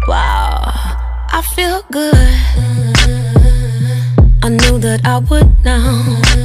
Wow, I feel good. I knew that I would now.